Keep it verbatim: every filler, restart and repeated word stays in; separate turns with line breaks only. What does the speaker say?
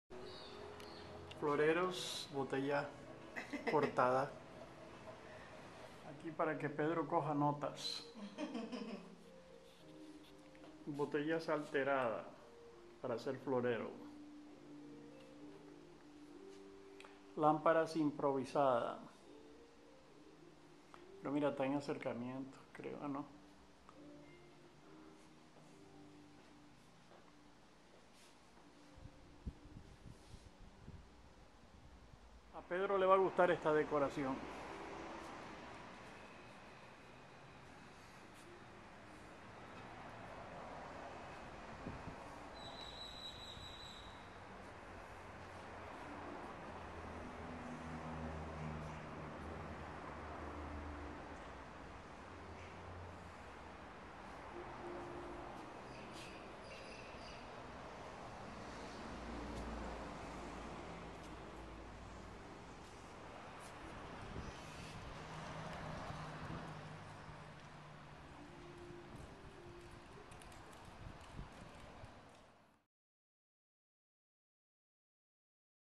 Floreros, botella cortada. Aquí para que Pedro coja notas. Botellas alteradas para hacer florero. Lámparas improvisadas. Pero mira, está en acercamiento, creo, ¿no? A Pedro le va a gustar esta decoración.